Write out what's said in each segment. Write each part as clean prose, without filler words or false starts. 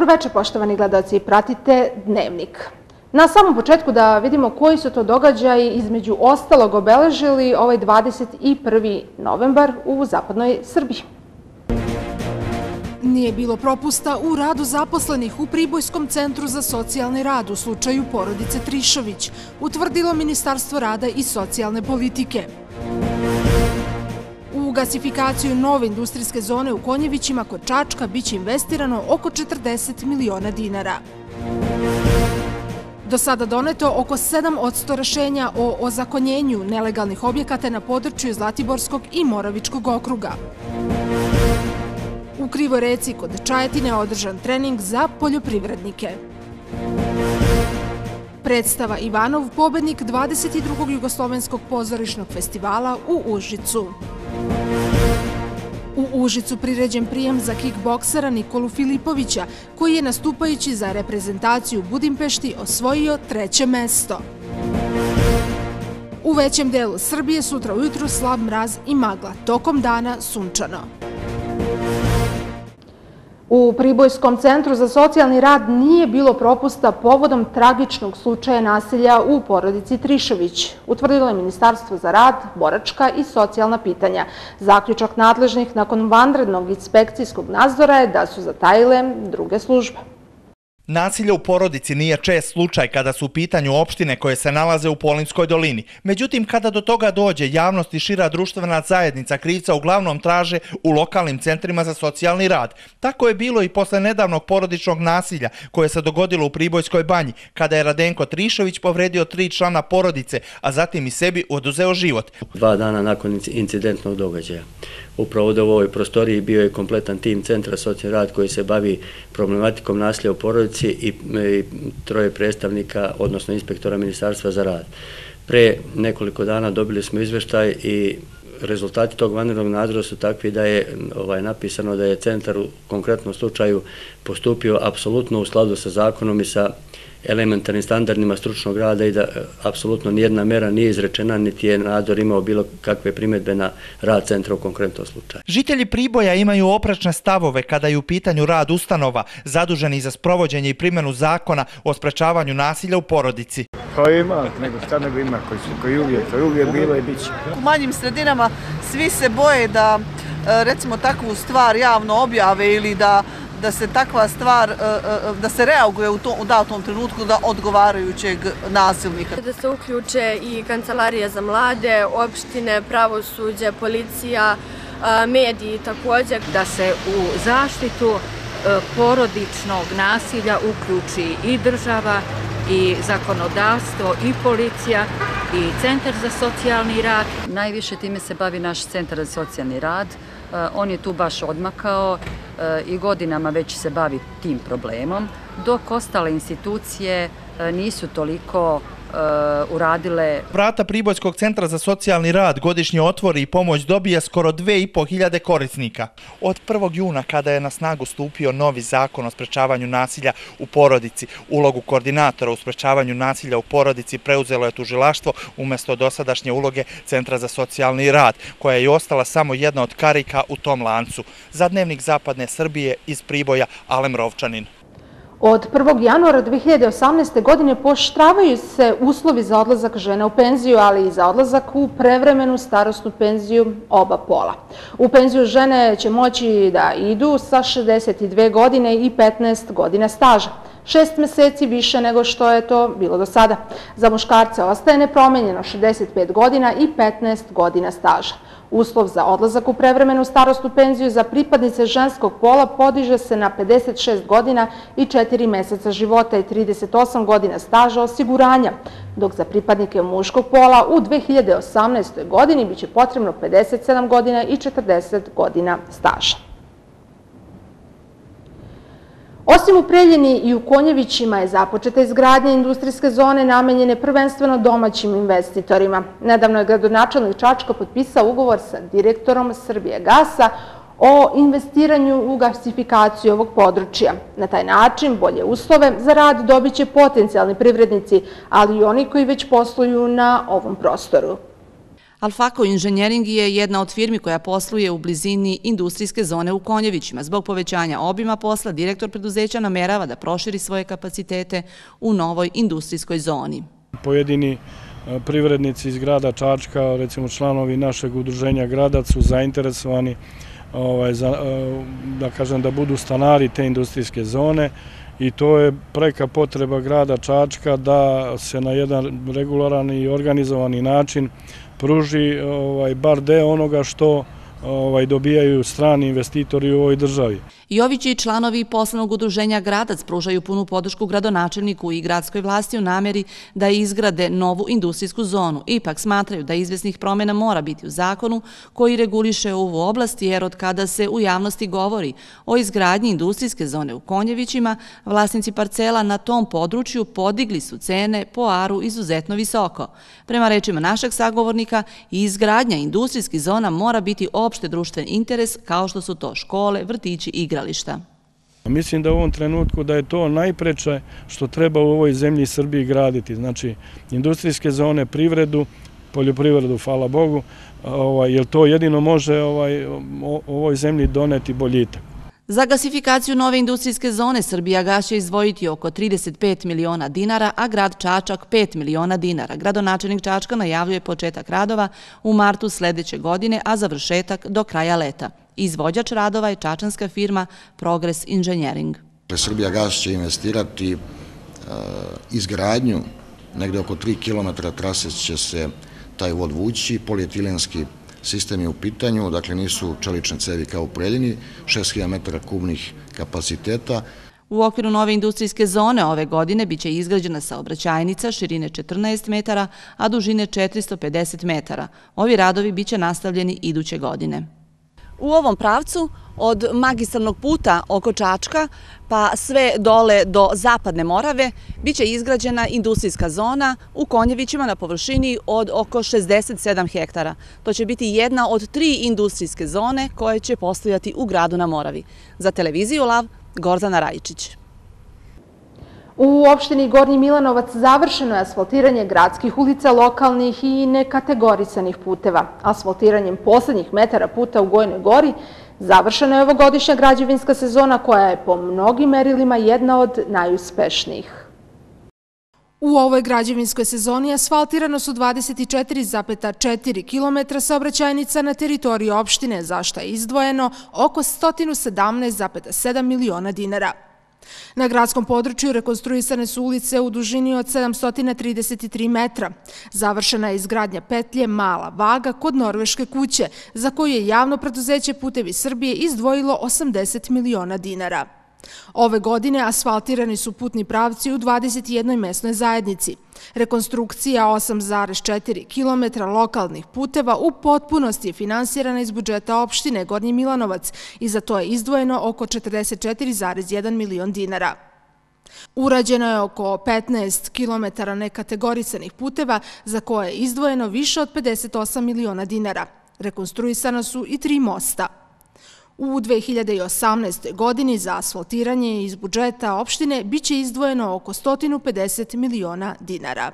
večer, poštovani gledaoci, pratite Dnevnik. Na samom početku da vidimo koji su to događaji između ostalog obeležili ovaj 21. novembar u zapadnoj Srbiji. Nije bilo propusta u radu zaposlenih u Pribojskom centru za socijalni rad u slučaju porodice Trišović, utvrdilo Ministarstvo rada i socijalne politike. U gasifikaciju nove industrijske zone u Konjevićima kod Čačka biće investirano oko 40 miliona dinara. Do sada doneto oko 7% rešenja o ozakonjenju nelegalnih objekata na području Zlatiborskog i Moravičkog okruga. U Krivoj Reci kod Čajetine održan trening za poljoprivrednike. Predstava Ivanov, pobednik 22. Jugoslovenskog pozorišnog festivala u Užicu. U Užicu priređen prijem za kikboksera Nikolu Filipovića, koji je nastupajući za reprezentaciju Budimpešti osvojio 3. mesto. U većem delu Srbije sutra ujutru slab mraz i magla, tokom dana sunčano. U Pribojskom centru za socijalni rad nije bilo propusta povodom tragičnog slučaja nasilja u porodici Trišović, utvrdilo je Ministarstvo za rad, boračka i socijalna pitanja. Zaključak nadležnih nakon vanrednog inspekcijskog nadzora je da su zatajile druge službe. Nasilje u porodici nije čest slučaj kada su u pitanju opštine koje se nalaze u Polinskoj dolini. Međutim, kada do toga dođe, javnost i šira društvena zajednica krivca uglavnom traže u lokalnim centrima za socijalni rad. Tako je bilo i posle nedavnog porodičnog nasilja koje se dogodilo u Pribojskoj banji, kada je Radenko Trišović povredio 3 člana porodice, a zatim i sebi oduzeo život. 2 dana nakon incidentnog događaja. Upravo u ovoj prostoriji bio je kompletan tim Centra socijalni rad koji se bavi problematikom nasilja u porodici i 3 predstavnika, odnosno inspektora Ministarstva za rad. Pre nekoliko dana dobili smo izveštaj i rezultati tog vanrednog nadzora su takvi da je napisano da je centar u konkretnom slučaju postupio apsolutno u skladu sa zakonom i sa elementarnim standardima stručnog rada i da apsolutno nijedna mera nije izrečena, niti je nadzor imao bilo kakve primjedbe na rad centra u konkretnom slučaju. Žitelji Priboja imaju oprečne stavove kada je u pitanju rad ustanova zaduženi za sprovođenje i primjenu zakona o sprečavanju nasilja u porodici. Pa ima, šta nego ima, koji uvijek bilo i bit će. U manjim sredinama svi se boje da recimo takvu stvar javno objave ili da se takva stvar, da se reaguje u datom trenutku da odgovarajućeg nasilnika. Da se uključe i kancelarije za mlade, opštine, pravosuđe, policija, mediji također. Da se u zaštitu porodičnog nasilja uključi i država, i zakonodavstvo, i policija, i Centar za socijalni rad. Najviše time se bavi naš Centar za socijalni rad. On je tu baš odmakao i godinama već se bavi tim problemom, dok ostale institucije nisu toliko uradile. Vrata Pribojskog centra za socijalni rad godišnje otvori i pomoć dobije skoro 2.500 korisnika. Od 1. juna, kada je na snagu stupio novi zakon o sprečavanju nasilja u porodici, ulogu koordinatora u sprečavanju nasilja u porodici preuzelo je tužilaštvo umjesto dosadašnje uloge Centra za socijalni rad, koja je ostala samo jedna od karika u tom lancu. Za Dnevnik Zapadne Srbije iz Priboja, Alem Rovčanin. Od 1. januara 2018. godine pooštravaju se uslovi za odlazak žena u penziju, ali i za odlazak u prevremenu starosnu penziju oba pola. U penziju žene će moći da idu sa 62 godine i 15 godina staža. 6 meseci više nego što je to bilo do sada. Za muškarce ostaje nepromenjeno 65 godina i 15 godina staža. Uslov za odlazak u prevremenu starosnu penziju za pripadnice ženskog pola podiže se na 56 godina i 4 meseca života i 38 godina staža osiguranja, dok za pripadnike muškog pola u 2018. godini biće potrebno 57 godina i 40 godina staža. Osim u Preljini i u Konjevićima je započeta izgradnja industrijske zone namenjene prvenstveno domaćim investitorima. Nedavno je gradonačelnik Čačka potpisao ugovor sa direktorom Srbijagasa o investiranju u gasifikaciju ovog područja. Na taj način bolje uslove za rad dobit će potencijalni privrednici, ali i oni koji već posluju na ovom prostoru. Alfako Inženjering je jedna od firmi koja posluje u blizini industrijske zone u Konjevićima. Zbog povećanja obima posla, direktor preduzeća namerava da proširi svoje kapacitete u novoj industrijskoj zoni. Pojedini privrednici iz grada Čačka, recimo članovi našeg udruženja Gradac, su zainteresovani da budu stanari te industrijske zone i to je preka potreba grada Čačka da se na jedan regularan i organizovani način pruži bar deo onoga što dobijaju strani investitori u ovoj državi. Jović i članovi poslovnog udruženja Gradac pružaju punu podršku gradonačelniku i gradskoj vlasti u nameri da izgrade novu industrijsku zonu. Ipak smatraju da izvesnih promjena mora biti u zakonu koji reguliše ovu oblast, jer od kada se u javnosti govori o izgradnji industrijske zone u Konjevićima, vlasnici parcela na tom području podigli su cene po aru izuzetno visoko. Prema rečima našeg sagovornika, izgradnja industrijskih zona mora biti opšte društven interes, kao što su to škole, vrtići i igrališta. Mislim da u ovom trenutku da je to najpreče što treba u ovoj zemlji Srbiji graditi. Znači, industrijske zone, privredu, poljoprivredu, hvala Bogu, jer to jedino može ovoj zemlji doneti boljitak. Za gasifikaciju nove industrijske zone Srbijagas će izdvojiti oko 35 miliona dinara, a grad Čačak 5 miliona dinara. Gradonačelnik Čačka najavljuje početak radova u martu sledeće godine, a završetak do kraja leta. Izvođač radova je čačanska firma Progress Engineering. Srbijagas će investirati izgradnju, negde oko 3 km trase će se taj vod vući, polietilenski sistem je u pitanju, dakle nisu čelične cevi kao u Preljini, 6000 metara kubnih kapaciteta. U okviru nove industrijske zone ove godine biće izgrađena saobraćajnica širine 14 metara, a dužine 450 metara. Ovi radovi biće nastavljeni iduće godine. U ovom pravcu, od magistralnog puta oko Čačka pa sve dole do Zapadne Morave, biće izgrađena industrijska zona u Konjevićima na površini od oko 67 hektara. To će biti jedna od 3 industrijske zone koje će postojati u gradu na Moravi. Za televiziju Lav, Gordana Rajičić. U opštini Gornji Milanovac završeno je asfaltiranje gradskih ulica, lokalnih i nekategorisanih puteva. Asfaltiranjem poslednjih metara puta u Gojnoj Gori završena je ovogodišnja građevinska sezona koja je po mnogim merilima jedna od najuspešnijih. U ovoj građevinskoj sezoni asfaltirano su 24,4 km saobraćajnica na teritoriji opštine, za što je izdvojeno oko 117,7 miliona dinara. Na gradskom području rekonstruisane su ulice u dužini od 733 metra. Završena je izgradnja petlje Mala Vaga kod Norveške kuće, za koju je javno preduzeće Putevi Srbije izdvojilo 80 miliona dinara. Ove godine asfaltirani su putni pravci u 21 mesnoj zajednici. Rekonstrukcija 8,4 km lokalnih puteva u potpunosti je finansirana iz budžeta opštine Gornji Milanovac i za to je izdvojeno oko 44,1 milion dinara. Urađeno je oko 15 km nekategorisanih puteva za koje je izdvojeno više od 58 miliona dinara. Rekonstruisana su i 3 mosta. U 2018. godini za asfaltiranje iz budžeta opštine biće izdvojeno oko 150 miliona dinara.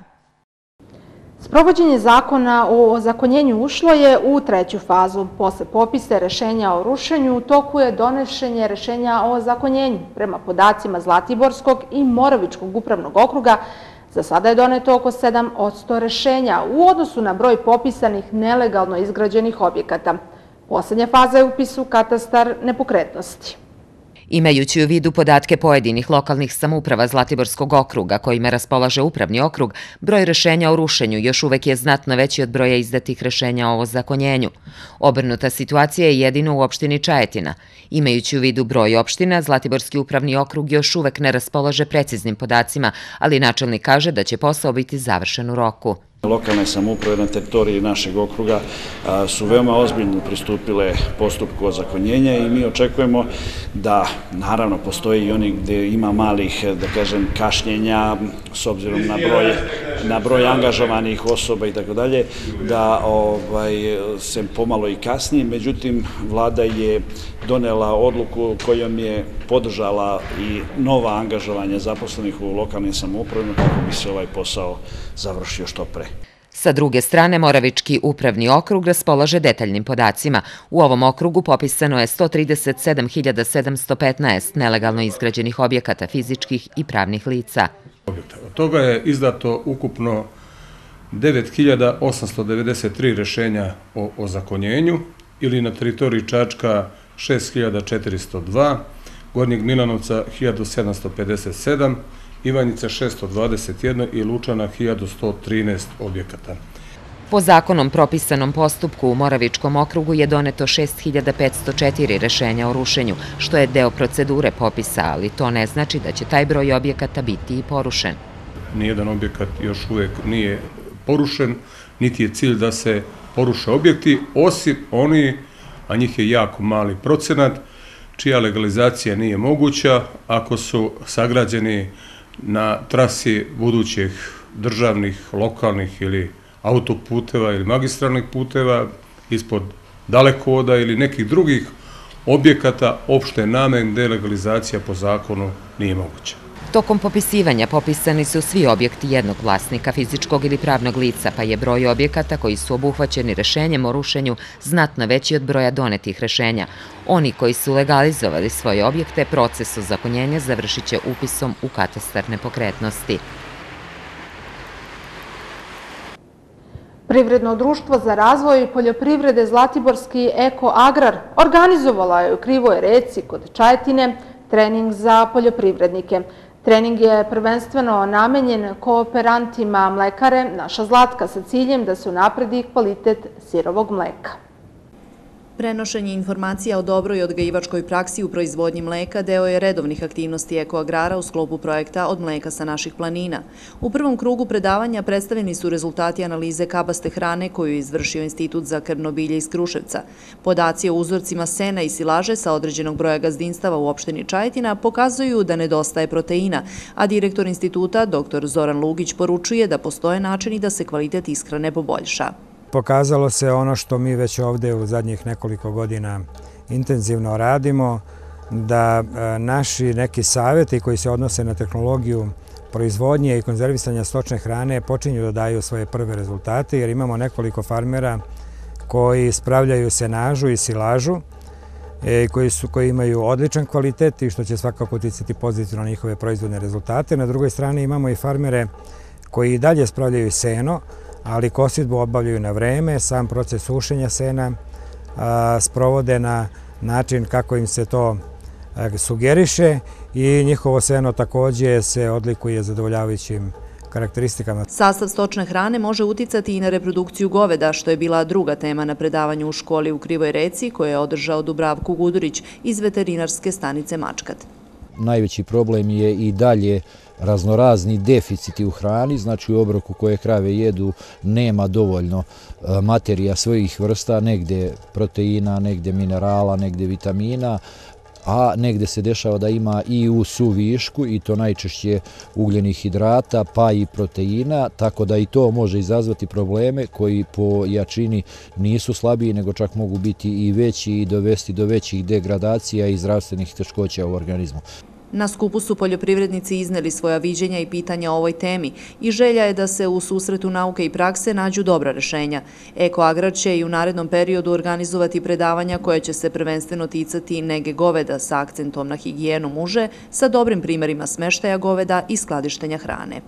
Sprovođenje zakona o ozakonjenju ušlo je u 3. fazu. Posle popisa rešenja o rušenju u toku je donošenje rešenja o ozakonjenju. Prema podacima Zlatiborskog i Moravičkog upravnog okruga, za sada je doneto oko 7% rešenja u odnosu na broj popisanih nelegalno izgrađenih objekata. Poslednja faza je upis u katastar nepokretnosti. Imajući u vidu podatke pojedinih lokalnih samouprava Zlatiborskog okruga kojima raspolaže upravni okrug, broj rešenja o rušenju još uvek je znatno veći od broja izdatih rešenja o ozakonjenju. Obrnuta situacija je jedino u opštini Čajetina. Imajući u vidu broj opština, Zlatiborski upravni okrug još uvek ne raspolaže preciznim podacima, ali načelnik kaže da će posao biti završen u roku. Lokalne samouprave na teritoriji našeg okruga su veoma ozbiljno pristupile postupku ozakonjenja i mi očekujemo da, naravno, postoji i oni gde ima malih, da kažem, kašnjenja s obzirom na broj angažovanih osoba i tako dalje, da se pomalo i kasni. Međutim, vlada je donela odluku kojom je podržala i nova angažovanja zaposlenih u lokalnim samoupravima kako bi se ovaj posao završio što pre. Sa druge strane, Moravički upravni okrug raspolaže detaljnim podacima. U ovom okrugu popisano je 137.715 nelegalno izgrađenih objekata fizičkih i pravnih lica. Od toga je izdato ukupno 9.893 rešenja o ozakonjenju ili na teritoriji Čačka 6.402, Gornjeg Milanovca 1.757, Ivanjica 621 i Lučana 1.113 objekata. Po zakonom propisanom postupku u Moravičkom okrugu je doneto 6.504 rešenja o rušenju, što je deo procedure popisa, ali to ne znači da će taj broj objekata biti i porušen. Nijedan objekat još uvek nije porušen, niti je cilj da se poruše objekti, osim oni, a njih je jako mali procenat, čija legalizacija nije moguća ako su sagrađeni na trasi budućih državnih, lokalnih ili autoputeva ili magistralnih puteva, ispod dalekovoda ili nekih drugih objekata opšte namene gde legalizacija po zakonu nije moguća. Tokom popisivanja popisani su svi objekti jednog vlasnika, fizičkog ili pravnog lica, pa je broj objekata koji su obuhvaćeni rešenjem o rušenju znatno veći od broja donetih rešenja. Oni koji su legalizovali svoje objekte, proces ozakonjenja završit će upisom u katastar nepokretnosti. Privredno društvo za razvoj poljoprivrede Zlatiborski Eko Agrar organizovala je u Krivoj Reci kod Čajetine trening za poljoprivrednike. Trening je prvenstveno namenjen kooperantima mlekare Naša Zlatka sa ciljem da se unapredi kvalitet sirovog mleka. Prenošenje informacija o dobroj odgajivačkoj praksi u proizvodnji mleka deo je redovnih aktivnosti Eko Agrara u sklopu projekta Od mleka sa naših planina. U prvom krugu predavanja predstavljeni su rezultati analize kabaste hrane koju je izvršio Institut za krvno bilje iz Kruševca. Podaci o uzorcima sena i silaže sa određenog broja gazdinstava u opštini Čajetina pokazuju da nedostaje proteina, a direktor instituta, dr. Zoran Lugić, poručuje da postoje načini da se kvalitet ishrane poboljša. Pokazalo se ono što mi već ovdje u zadnjih nekoliko godina intenzivno radimo, da naši neki savjeti koji se odnose na tehnologiju proizvodnje i konzervisanja stočne hrane počinju da daju svoje prve rezultate, jer imamo nekoliko farmera koji spravljaju senažu i silažu, koji imaju odličan kvalitet i što će svakako uticati pozitivno na njihove proizvodne rezultate. Na drugoj strani imamo i farmere koji i dalje spravljaju seno, ali kosidbu obavljaju na vreme, sam proces sušenja sena sprovode na način kako im se to sugeriše i njihovo seno također se odlikuje zadovoljavajućim karakteristikama. Sastav stočne hrane može uticati i na reprodukciju goveda, što je bila druga tema na predavanju u školi u Krivoj Reci, koje je održao Dubravko Gudurić iz veterinarske stanice Mačkat. Najveći problem je i dalje raznorazni deficiti u hrani, znači u obroku koje krave jedu nema dovoljno materija svojih vrsta, negde proteina, negde minerala, negde vitamina, a negde se dešava da ima i u suvišku i to najčešće ugljenih hidrata pa i proteina, tako da i to može izazvati probleme koji po jačini nisu slabiji nego čak mogu biti i veći i dovesti do većih degradacija i zdravstvenih teškoća u organizmu. Na skupu su poljoprivrednici izneli svoja viđenja i pitanja o ovoj temi i želja je da se u susretu nauke i prakse nađu dobra rešenja. Eko Agrar će i u narednom periodu organizovati predavanja koje će se prvenstveno ticati nege goveda sa akcentom na higijenu muže, sa dobrim primerima smeštaja goveda i skladištenja hrane.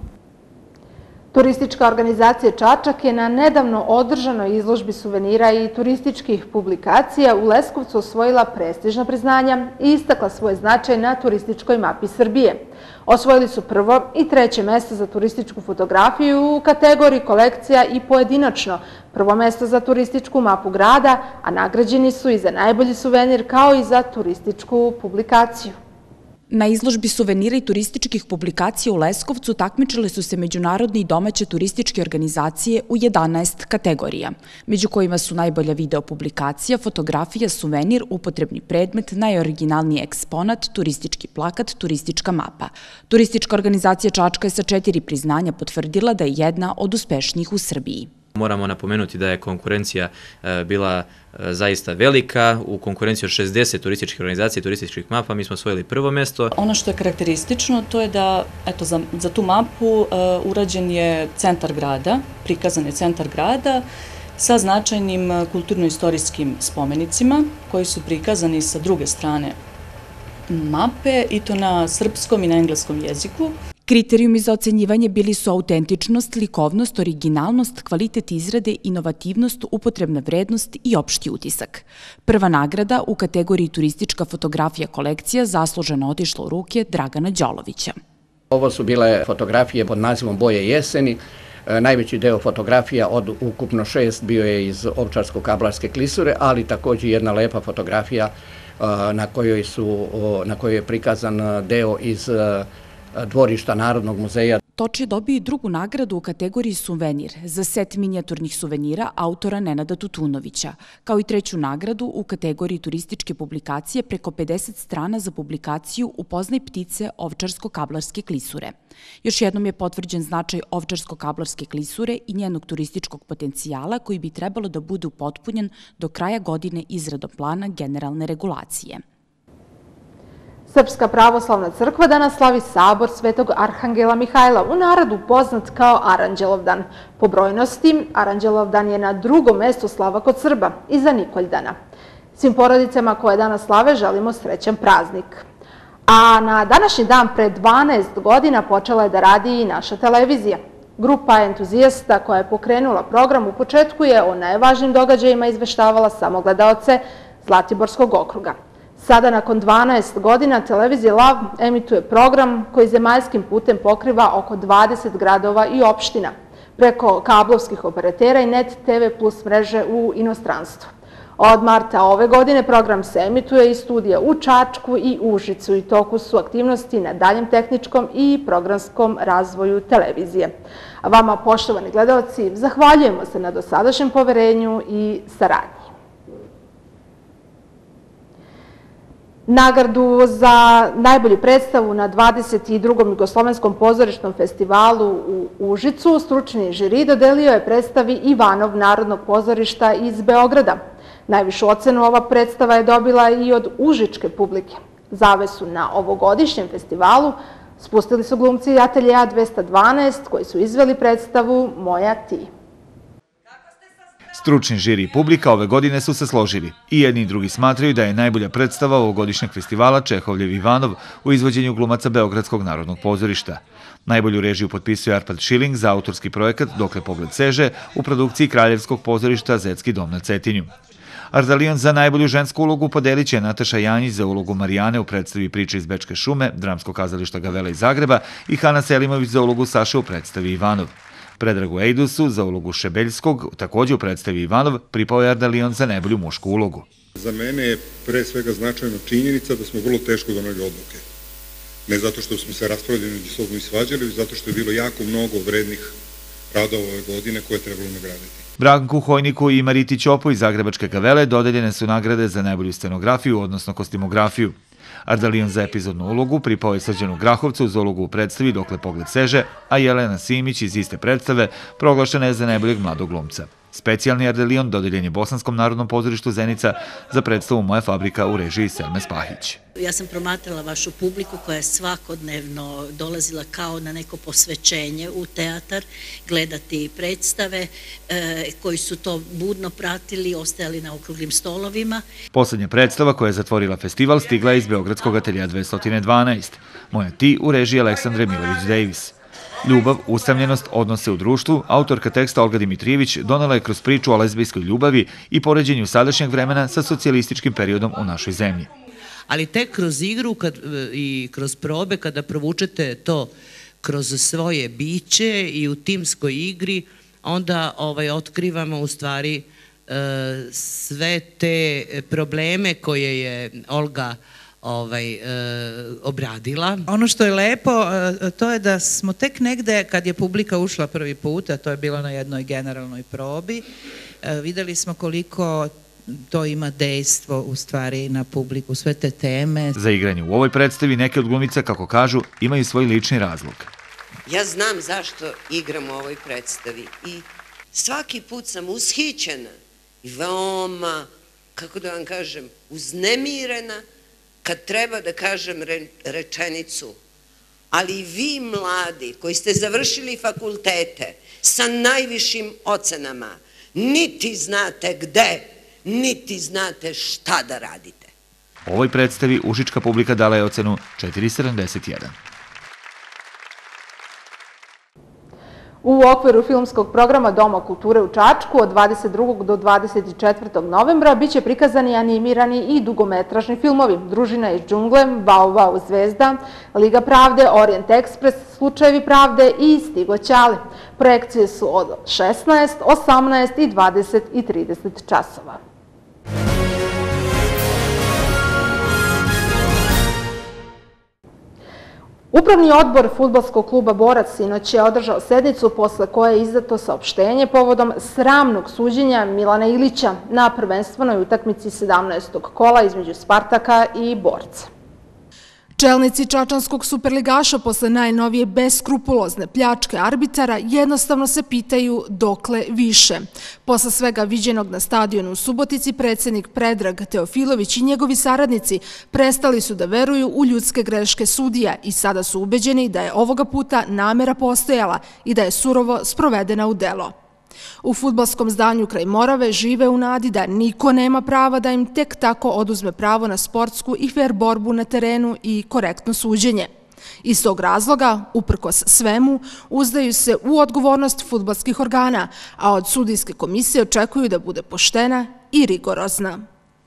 Turistička organizacija Čačak je na nedavno održanoj izložbi suvenira i turističkih publikacija u Leskovcu osvojila prestižna priznanja i istakla svoj značaj na turističkoj mapi Srbije. Osvojili su prvo i treće mesto za turističku fotografiju u kategoriji kolekcija i pojedinačno, prvo mesto za turističku mapu grada, a nagrađeni su i za najbolji suvenir kao i za turističku publikaciju. Na izložbi suvenira i turističkih publikacija u Leskovcu takmičile su se međunarodne i domaće turističke organizacije u 11 kategorija, među kojima su najbolja video publikacija, fotografija, suvenir, upotrebni predmet, najoriginalniji eksponat, turistički plakat, turistička mapa. Turistička organizacija Čačka je sa 4 priznanja potvrdila da je jedna od uspešnijih u Srbiji. Moramo napomenuti da je konkurencija bila zaista velika. U konkurenciji od 60 turističkih organizacija i turističkih mapa mi smo osvojili prvo mesto. Ono što je karakteristično to je da za tu mapu urađen je centar grada, prikazan je centar grada sa značajnim kulturno-istorijskim spomenicima koji su prikazani sa druge strane mape i to na srpskom i na engleskom jeziku. Kriterijumi za ocenjivanje bili su autentičnost, likovnost, originalnost, kvalitet izrade, inovativnost, upotrebna vrednost i opšti utisak. Prva nagrada u kategoriji turistička fotografija kolekcija zasluženo otišla u ruke Dragana Đolovića. Ovo su bile fotografije pod nazivom Boje jeseni. Najveći deo fotografija od ukupno 6 bio je iz Ovčarsko-Kablarske klisure, ali također jedna lepa fotografija na kojoj je prikazan deo iz dvorišta Narodnog muzeja. Toč je dobio i drugu nagradu u kategoriji suvenir za set minijaturnih suvenira autora Nenada Tutunovića, kao i treću nagradu u kategoriji turističke publikacije preko 50 strana za publikaciju Upoznaj ptice Ovčarsko-Kablarske klisure. Još jednom je potvrđen značaj Ovčarsko-Kablarske klisure i njenog turističkog potencijala koji bi trebalo da bude upotpunjen do kraja godine izradom plana generalne regulacije. Srpska pravoslavna crkva danas slavi sabor Svetog Arhangela Mihajla, u narodu poznat kao Aranđelovdan. Po brojnosti, Aranđelovdan je na drugom mestu slava kod Srba, iza Nikoldana. Svim porodicama koje danas slave želimo srećan praznik. A na današnji dan pre 12 godina počela je da radi i naša televizija. Grupa entuzijasta koja je pokrenula program u početku je o najvažnijim događajima izveštavala samo gledaoce Zlatiborskog okruga. Sada, nakon 12 godina, televizija Lav emituje program koji zemaljskim putem pokriva oko 20 gradova i opština preko kablovskih operatera i Net TV Plus mreže u inostranstvu. Od marta ove godine program se emituje iz studija u Čačku i Užicu i toku su aktivnosti na daljem tehničkom i programskom razvoju televizije. A vama, poštovani gledaoci, zahvaljujemo se na dosadašnjem poverenju i saradnji. Nagradu za najbolju predstavu na 22. Jugoslovenskom pozorišnom festivalu u Užicu stručni žiri dodelio je predstavi Ivanov Narodnog pozorišta iz Beograda. Najvišu ocenu ova predstava je dobila i od užičke publike. Zavesu na ovogodišnjem festivalu spustili su glumci Ateljeja 212 koji su izveli predstavu Moja ti. Stručni žiri i publika ove godine su se složili. I jedni i drugi smatraju da je najbolja predstava ovogodišnjeg festivala Čehovljev Ivanov u izvođenju glumaca Beogradskog narodnog pozorišta. Najbolju režiju potpisuje Arpad Šiling za autorski projekat Dokle pogled seže u produkciji Kraljevskog pozorišta Zetski dom na Cetinju. Ardalion za najbolju žensku ulogu podelit će Nataša Janjić za ulogu Marijane u predstavi Priče iz Bečke šume, Dramsko kazališta Gavela iz Zagreba i Hana Selimović za ulogu Saše u predstavi Ivanov. Predragu Ejdusu za ulogu Šebeljskog, također u predstavi Ivanov, pripao je Ardalion za najbolju mušku ulogu. Za mene je pre svega značajna činjenica da smo vrlo teško doneli odluke. Ne zato što smo se raspravljali međusobno i svađali, već zato što je bilo jako mnogo vrednih radova ove godine koje je trebalo nagraditi. Branku Hojniku i Mariti Ćopo iz Zagrebačke Gavele dodeljene su nagrade za najbolju scenografiju, odnosno kostimografiju. Ardalion za epizodnu ulogu pripao je Srđanu Grahovcu za ulogu u predstavi Dokle pogled seže, a Jelena Simić iz iste predstave proglašena je za najboljeg mladog glumca. Specijalni Ardalion dodeljen je Bosanskom narodnom pozorištu Zenica za predstavu Moja fabrika u režiji Selme Spahić. Ja sam promatrala vašu publiku koja je svakodnevno dolazila kao na neko posvećenje u teatar, gledati predstave, koji su to budno pratili, ostajali na okruglim stolovima. Poslednja predstava koja je zatvorila festival stigla je iz Beogradskog ateljeja 212. Moja ti u režiji Aleksandre Milović-Davis. Ljubav, usamljenost, odnose u društvu, autorka teksta Olga Dimitrijević donela je kroz priču o lezbijskoj ljubavi i poređenju sadašnjeg vremena sa socijalističkim periodom u našoj zemlji. Ali tek kroz igru i kroz probe, kada provučete to kroz svoje biće i u timskoj igri, onda otkrivamo u stvari sve te probleme koje je Olga obradila. Ono što je lepo, to je da smo tek negde, kad je publika ušla prvi put, a to je bilo na jednoj generalnoj probi, videli smo koliko to ima dejstvo u stvari na publiku, sve te teme. Za igranje u ovoj predstavi neke od glumica, kako kažu, imaju svoj lični razlog. Ja znam zašto igram u ovoj predstavi i svaki put sam ushićena i veoma, kako da vam kažem, uznemirena kad treba da kažem rečenicu. Ali vi mladi koji ste završili fakultete sa najvišim ocenama, niti znate gde, niti znate šta da radite. Ovoj predstavi užička publika dala je ocenu 4,71. U okviru filmskog programa Doma kulture u Čačku od 22. do 24. novembra biće prikazani animirani i dugometražni filmovi Družina iz džungle, Bau Bau zvezda, Liga pravde, Orient Ekspres, Slučajevi pravde i Stigo Ćale. Projekcije su od 16, 18 i 20 i 30 časova. Upravni odbor fudbalskog kluba Borac sinoć je održao sednicu posle koje je izdato saopštenje povodom sramnog suđenja Milana Ilića na prvenstvenoj utakmici 17. kola između Spartaka i Borca. Čelnici čačanskog superligaša posle najnovije beskrupulozne pljačke arbitara jednostavno se pitaju dokle više. Posle svega viđenog na stadionu u Subotici, predsjednik Predrag Teofilović i njegovi saradnici prestali su da veruju u ljudske greške sudija i sada su ubeđeni da je ovoga puta namera postojala i da je surovo sprovedena u delo. U fudbalskom zdanju kraj Morave žive u nadi da niko nema prava da im tek tako oduzme pravo na sportsku i fer borbu na terenu i korektno suđenje. Iz tog razloga, uprkos svemu, uzdaju se u odgovornost fudbalskih organa, a od sudijske komisije očekuju da bude poštena i rigorozna.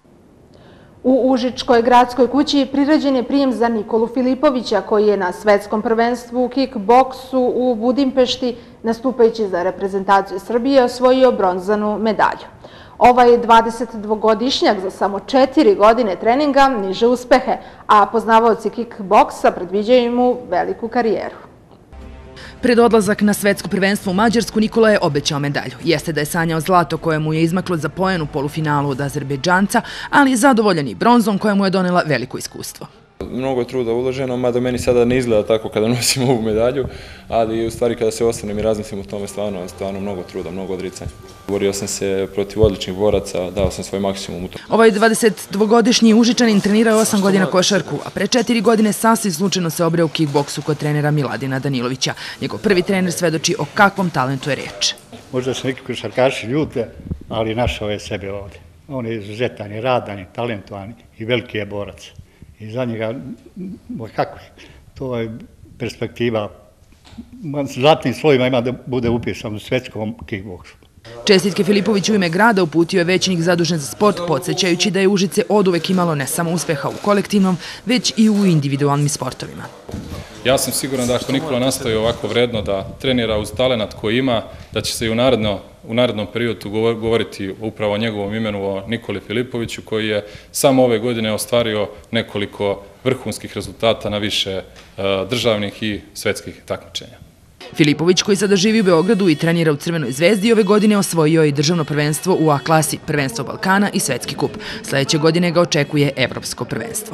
U Užičkoj gradskoj kući priređen je prijem za Nikolu Filipovića, koji je na svetskom prvenstvu u kickboksu u Budimpešti, nastupajući za reprezentaciju Srbije, osvojio bronzanu medalju. Ovaj 22-godišnjak za samo 4 godine treninga niže uspehe, a poznavaoci kickboksa predviđaju mu veliku karijeru. Pred odlazak na svetsko prvenstvo u Mađarsku Nikola je obećao medalju. Jeste da je sanjao zlato koje mu je izmaklo za poen u polufinalu od Azerbejdžanca, ali je zadovoljan i bronzom koja mu je donela veliko iskustvo. Mnogo truda uloženo, mada meni sada ne izgleda tako kada nosim ovu medalju, ali u stvari kada se ostanem i razmislim o tome stvarno mnogo truda, mnogo odricanja. Borio sam se protiv odličnih boraca, dao sam svoj maksimum u to. Ovaj 22-godišnji Užičanin trenirao 8 godina košarku, a pre 4 godine sasvim slučajno se obreo u kickboksu kod trenera Miladina Danilovića. Njegov prvi trener svedoči o kakvom talentu je reč. Možda se neki košarkaši ljute, ali našao je sebe ovde. On je izuzetan i radan i talentovan i veliki je borac. I za njega, kako je, to je perspektiva, zlatnim slovima ima da bude upisan u svetskom kickboksu. Čestitke Filipoviću u ime grada uputio je većnik zadužen za sport, podsjećajući da je Užice oduvek imalo ne samo uspeha u kolektivnom, već i u individualnim sportovima. Ja sam siguran da ako Nikola nastavi ovako vredno da trenira uz talenat koji ima, da će se i u narednom periodu govoriti upravo o njegovom imenu, o Nikoli Filipoviću, koji je samo ove godine ostvario nekoliko vrhunskih rezultata na više državnih i svetskih takmičenja. Filipović, koji sada živi u Beogradu i trenira u Crvenoj zvezdi, ove godine osvojio i državno prvenstvo u A klasi, prvenstvo Balkana i svetski kup. Sljedeće godine ga očekuje evropsko prvenstvo.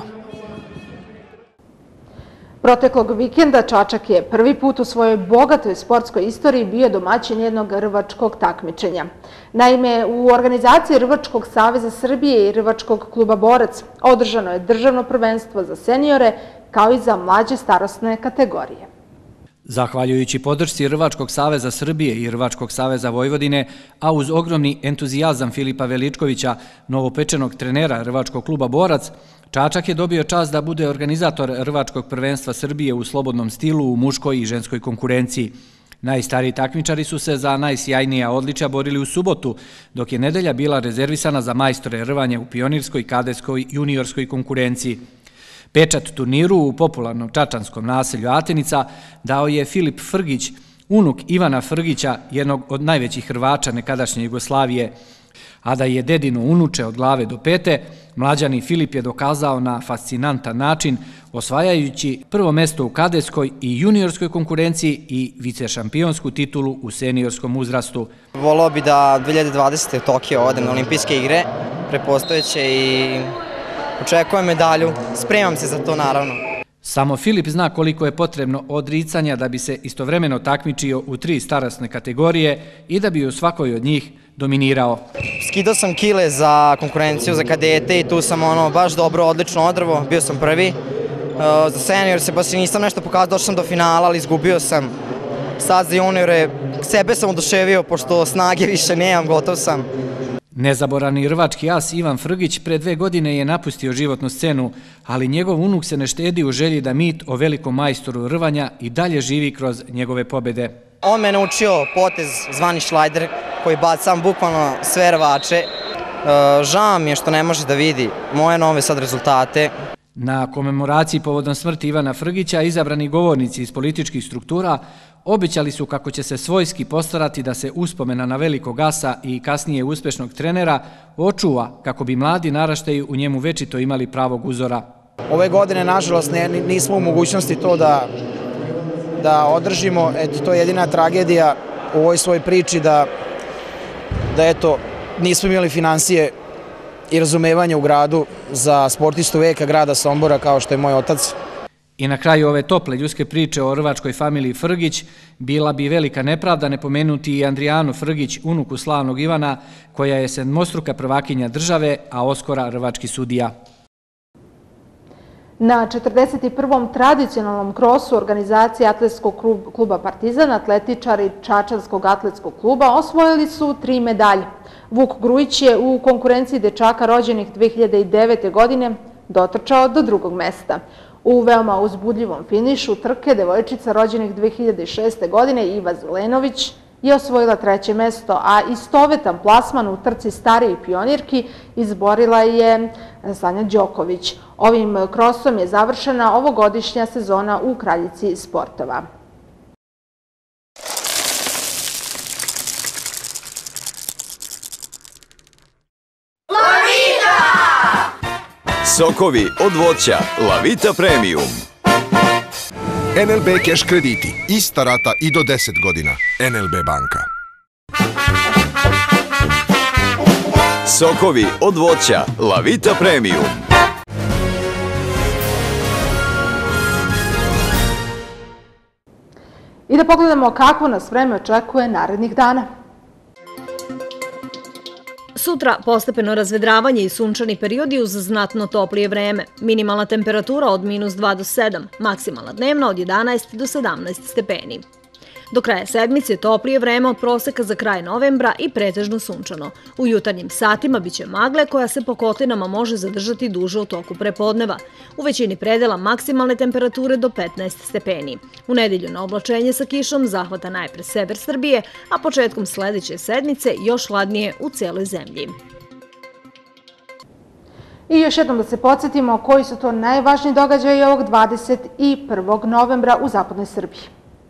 Proteklog vikenda Čačak je prvi put u svojoj bogatoj sportskoj istoriji bio domaćin jednog rvačkog takmičenja. Naime, u organizaciji Rvačkog saveza Srbije i Rvačkog kluba Borac održano je državno prvenstvo za seniore kao i za mlađe starosne kategorije. Zahvaljujući podršci Rvačkog saveza Srbije i Rvačkog saveza Vojvodine, a uz ogromni entuzijazam Filipa Veličkovića, novopečenog trenera Rvačkog kluba Borac, Čačak je dobio čast da bude organizator Rvačkog prvenstva Srbije u slobodnom stilu u muškoj i ženskoj konkurenciji. Najstariji takmičari su se za najsjajnija odličja borili u subotu, dok je nedelja bila rezervisana za majstore rvanja u pionirskoj, kadetskoj i juniorskoj konkurenciji. Pečat turniru u popularnom čačanskom naselju Atenica dao je Filip Frgić, unuk Ivana Frgića, jednog od najvećih Hrvača nekadašnje Jugoslavije. A da je dedino unuče od glave do pete, mlađani Filip je dokazao na fascinantan način, osvajajući prvo mesto u kadetskoj i juniorskoj konkurenciji i vicešampionsku titulu u seniorskom uzrastu. Volao bi da 2020. Tokio odem na olimpijske igre, prepostojeće i očekujem medalju. Spremam se za to, naravno. Samo Filip zna koliko je potrebno odricanja da bi se istovremeno takmičio u 3 starosne kategorije i da bi u svakoj od njih dominirao. Skidao sam kile za konkurenciju, za kadete i tu sam baš dobro, odlično odrvo, bio sam prvi. Za senior se baš nisam nešto pokazao, došao sam do finala, ali izgubio sam. Sad za juniore sebe sam oduševio, pošto snage više nemam, gotov sam. Nezaboravni rvački as Ivan Frgić pre 2 godine je napustio životnu scenu, ali njegov unuk se ne štedi u želji da mit o velikom majstoru rvanja i dalje živi kroz njegove pobede. On me naučio potez zvani šlajder koji bacam bukvalno sve rvače. Žao mi je što ne može da vidi moje nove sad rezultate. Na komemoraciji povodom smrti Ivana Frgića izabrani govornici iz političkih struktura obećali su kako će se svojski postarati da se uspomena na velikog asa i kasnije uspešnog trenera očuva kako bi mladi naraštaji u njemu večito imali pravog uzora. Ove godine, nažalost, nismo u mogućnosti to da održimo. To je jedina tragedija u ovoj svojoj priči da nismo imali finansije i razumevanje u gradu za sportistu veka grada Sombora kao što je moj otac. I na kraju ove tople ljudske priče o rvačkoj familiji Frgić bila bi velika nepravda ne pomenuti i Andrijanu Frgić, unuku slavnog Ivana, koja je 7-struka prvakinja države, a oskora rvački sudija. Na 41. tradicionalnom krosu organizacije Atletskog kluba Partizan, atletičari Čačanskog atletskog kluba osvojili su 3 medalje. Vuk Grujić je u konkurenciji dečaka rođenih 2009. godine dotrčao do 2. mesta. U veoma uzbudljivom finišu trke devojčica rođenih 2006. godine Iva Zelenović je osvojila 3. mesto, a istovetan plasman u trci stariji pionirki izborila je Sanja Đoković. Ovim krosom je završena ovogodišnja sezona u Kraljici sportova. Sokovi od voća Lavita Premium. NLB Cash krediti. Ista rata i do 10 godina. NLB banka. Sokovi od voća Lavita Premium. I da pogledamo kako nas vreme očekuje narednih dana. Sutra postepeno razvedravanje i sunčani periodi uz znatno toplije vreme. Minimalna temperatura od -2 do 7, maksimalna dnevna od 11 do 17 stepeni. Do kraja sedmice toplije vreme od proseka za kraj novembra i pretežno sunčano. U jutarnjim satima biće magle koja se po kotlinama može zadržati duže u toku prepodneva. U većini predela maksimalne temperature do 15 stepeni. U nedelju na oblačenje sa kišom zahvata najpre sever Srbije, a početkom sledeće sedmice još hladnije u celoj zemlji. I još jednom da se podsjetimo koji su to najvažniji događaji ovog 21. novembra u zapadnoj Srbiji.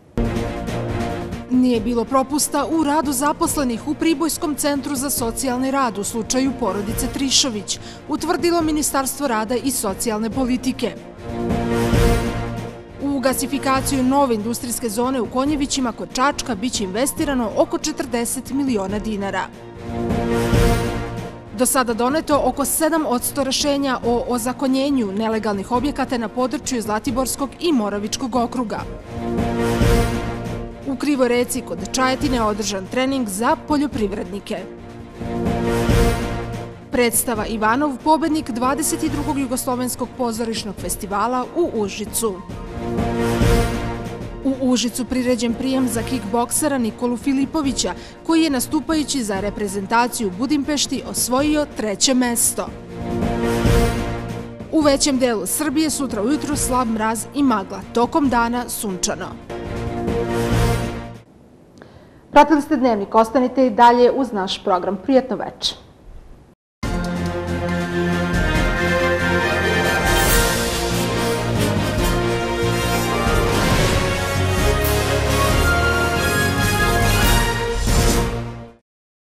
Nije bilo propusta u radu zaposlenih u Pribojskom centru za socijalni rad u slučaju porodice Trišović, utvrdilo Ministarstvo rada i socijalne politike. U gasifikaciju nove industrijske zone u Konjevićima kod Čačka biće investirano oko 40 miliona dinara. Do sada doneto oko 7% rešenja o ozakonjenju nelegalnih objekata na području Zlatiborskog i Moravičkog okruga. U Krivoj Reci kod Čajetine je održan trening za poljoprivrednike. Predstava Ivanov, pobednik 22. Jugoslovenskog pozorišnog festivala u Užicu. U Užicu priređen prijem za kickboksera Nikolu Filipovića, koji je nastupajući za reprezentaciju Budimpešti osvojio 3. mesto. U većem delu Srbije sutra ujutru slab mraz i magla, tokom dana sunčano. Pratili ste Dnevnik, ostanite i dalje uz naš program. Prijatno večer.